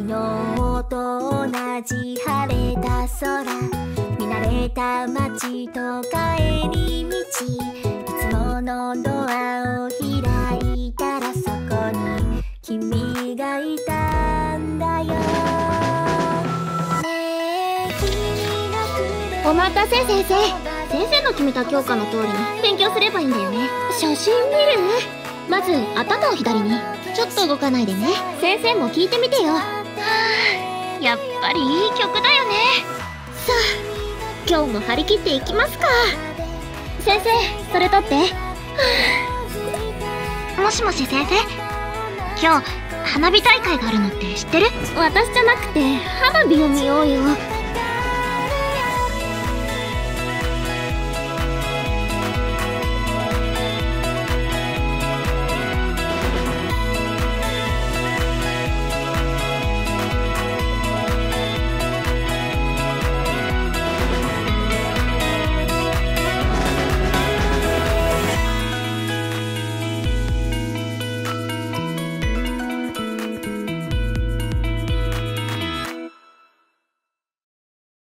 日と同じ晴れた空、見慣れた街と帰り道、いつものドアを開いたらそこに君がいたんだよ。ねえ君がくれ。 お待たせ先生。先生の決めた教科の通りに勉強すればいいんだよね。写真見る？まず頭を左に。ちょっと動かないでね。先生も聞いてみてよ。はあ、やっぱりいい曲だよね。さあ、今日も張り切っていきますか。先生、それ取って。はあ、もしもし先生、今日花火大会があるのって知ってる？私じゃなくて花火を見ようよ。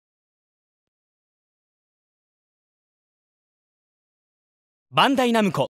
バンダイナムコ